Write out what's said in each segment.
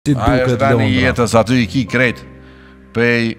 Si duket tani Londra. jetës aty I ki krejt pej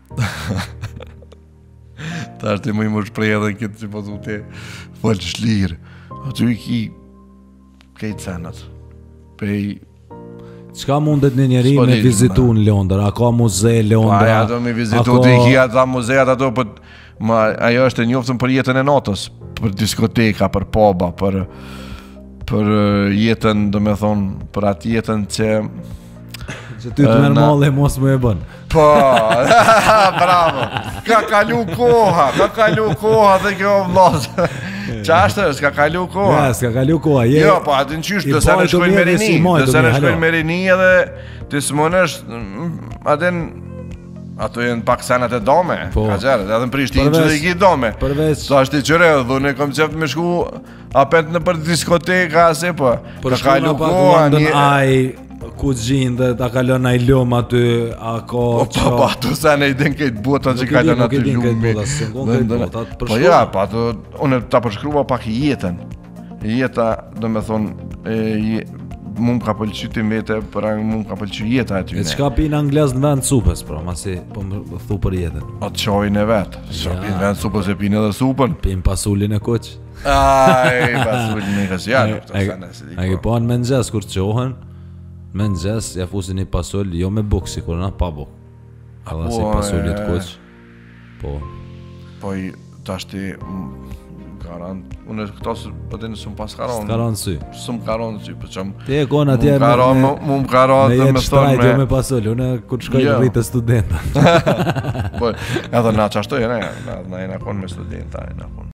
tash ti më I më shprej edhe këtë që po thu ti folë shlirë aty I ki krejt senat pej Çka mundet një njeri me vizitu në Londër? A ka muze Londra? Pa ato me vizitu ti I ki ata muzeat ato ajo është e njoftën për jetën e natës, për diskoteka, për puba, për jetën, do me thonë, për atë jetën që Që ty të merë mallë e mos më e bën. Po, bravo. Ka kalu koha dhe kjo vllazë. Ç'ashtë, s'ka kalu koha. Ja, s'ka kalu koha. Jo, po atë në qysh, do se në shkojnë me rini, edhe ti s'monesh atë ato janë pak sanat e dome, ka gjerë, edhe në Prishtinë që dhe I ki dome. Sa është I qëre, dhune kom qeft me shku apet në për diskoteka, se po. Për shku në pak London Eye, ku gjinë dhe ta kalon ai lum aty, a ka që... Po, ato sa ne I den këtë botan që kalon aty lumi. Po ja, po ato, unë ta përshkrua pak jetën. Jeta, do me thonë, mu më ka pëlqy ti mete, për mu më ka pëlqy jeta aty. E çka pinë anglez në vend supës, pra, masi po më thu për jetën. O të qojnë e vetë, që pinë vend supës e pinë edhe supën. Pinë pasullin e koq. Aj, pasullin e kësjanë. A ki po në mëngjes kur qohen, mëngjes ja fusin I pasull, jo me buk, si kur na pa buk. Alla si pasullit koq. Po. Po I tashti... Garant, unë këto po të nësëm pas karon. S'karon sy. S'm karon sy, po çam. Ti e kon atje mu më karon dhe me thonë me. Jo me pasol, unë kur shkoj rritë studenta. Po, edhe na çashtoj ne, na kon me studenta, na kon.